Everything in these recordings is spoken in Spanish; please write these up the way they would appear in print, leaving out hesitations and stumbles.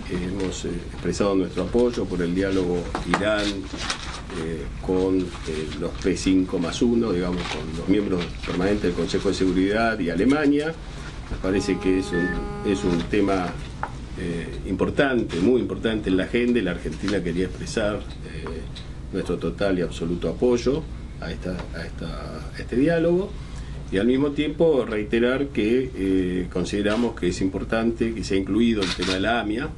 hemos expresado nuestro apoyo por el diálogo Irán con los P5+1, digamos, con los miembros permanentes del Consejo de Seguridad y Alemania. Me parece que es un tema importante, muy importante en la agenda, y la Argentina quería expresar nuestro total y absoluto apoyo a este diálogo, y al mismo tiempo reiterar que consideramos que es importante que sea incluido el tema de la AMIA,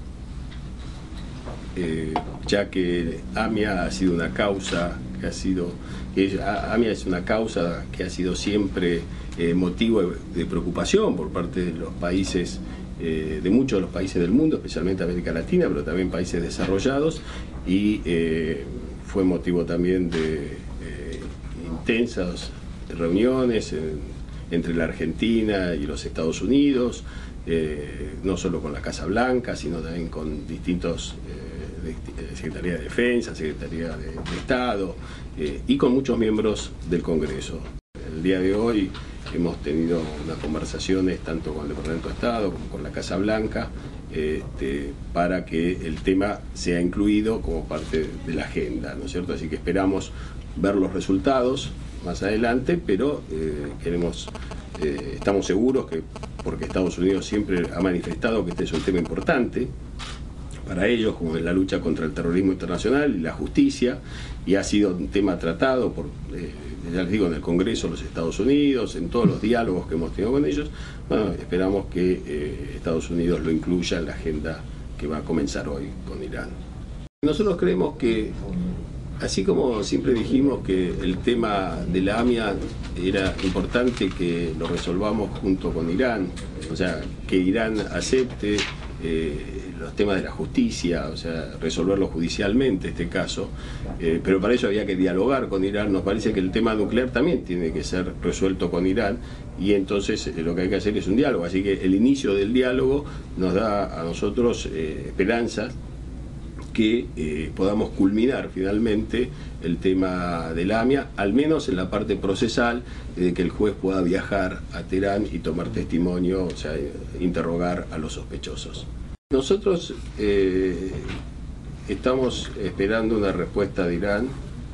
ya que AMIA ha sido una causa AMIA es una causa que ha sido siempre motivo de preocupación por parte de los países, de muchos de los países del mundo, especialmente América Latina, pero también países desarrollados, y fue motivo también de intensas reuniones entre la Argentina y los Estados Unidos, no solo con la Casa Blanca, sino también con distintos Secretaría de Defensa, Secretaría de Estado, y con muchos miembros del Congreso. El día de hoy hemos tenido unas conversaciones tanto con el Departamento de Estado como con la Casa Blanca, para que el tema sea incluido como parte de la agenda, ¿no es cierto? Así que esperamos ver los resultados más adelante, pero estamos seguros que, porque Estados Unidos siempre ha manifestado que este es un tema importante para ellos, como en la lucha contra el terrorismo internacional y la justicia, y ha sido un tema tratado por, ya les digo, en el Congreso de los Estados Unidos, en todos los diálogos que hemos tenido con ellos. Bueno, esperamos que Estados Unidos lo incluya en la agenda que va a comenzar hoy con Irán. Nosotros creemos que, así como siempre dijimos que el tema de la AMIA era importante que lo resolvamos junto con Irán, o sea, que Irán acepte los temas de la justicia, o sea, resolverlo judicialmente este caso, pero para eso había que dialogar con Irán. Nos parece que el tema nuclear también tiene que ser resuelto con Irán, y entonces lo que hay que hacer es un diálogo. Así que el inicio del diálogo nos da a nosotros esperanzas que podamos culminar finalmente el tema de la AMIA, al menos en la parte procesal, de que el juez pueda viajar a Teherán y tomar testimonio, o sea, interrogar a los sospechosos. Nosotros estamos esperando una respuesta de Irán.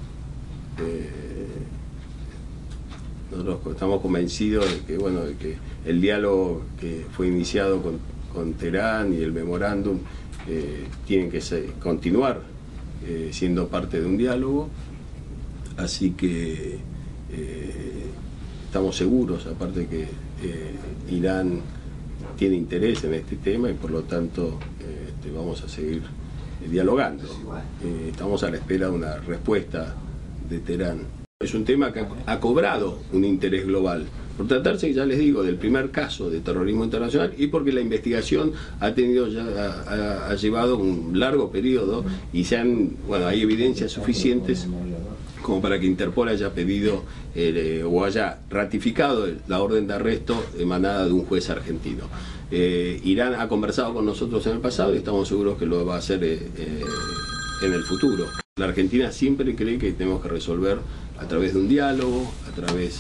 Nosotros estamos convencidos de que, bueno, de que el diálogo que fue iniciado con Teherán y el memorándum tienen que continuar siendo parte de un diálogo, así que estamos seguros, aparte que Irán tiene interés en este tema, y por lo tanto vamos a seguir dialogando. Estamos a la espera de una respuesta de Teherán. Es un tema que ha cobrado un interés global, por tratarse, ya les digo, del primer caso de terrorismo internacional, y porque la investigación ha llevado un largo periodo, y hay evidencias suficientes como para que Interpol haya pedido o haya ratificado la orden de arresto emanada de un juez argentino. Irán ha conversado con nosotros en el pasado y estamos seguros que lo va a hacer en el futuro. La Argentina siempre cree que tenemos que resolver a través de un diálogo, a través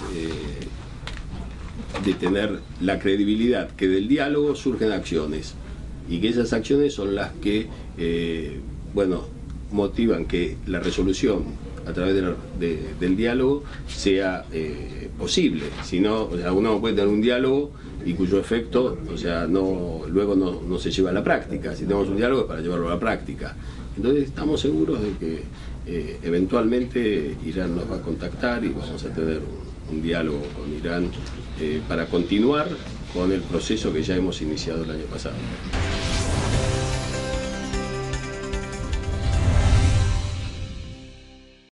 de tener la credibilidad que del diálogo surgen acciones, y que esas acciones son las que motivan que la resolución a través del diálogo sea posible. Si no, o sea, uno puede tener un diálogo y cuyo efecto, o sea, luego no se lleva a la práctica. Si tenemos un diálogo es para llevarlo a la práctica. Entonces estamos seguros de que eventualmente Irán nos va a contactar y vamos a tener un diálogo con Irán para continuar con el proceso que ya hemos iniciado el año pasado.